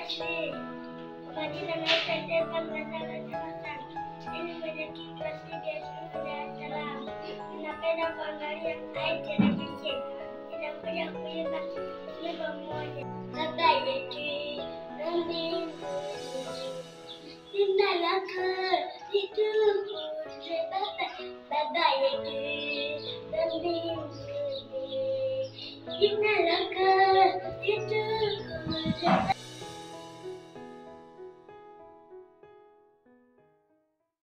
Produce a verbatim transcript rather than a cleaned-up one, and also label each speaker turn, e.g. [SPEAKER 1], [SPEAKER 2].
[SPEAKER 1] kasih. Kwa majina naitwa Stefan Mazala Jonathan. Mimi ni mwenyekiti wa C B S Dar es Salaam. Ninapenda kuangalia Hai Television. Ninakuja kuimba wimbo mmoja. Baba yetu wa mbinguni, jina lako litukuzwe. Baba, Baba yetu wa mbinguni, jina lako litukuzwe.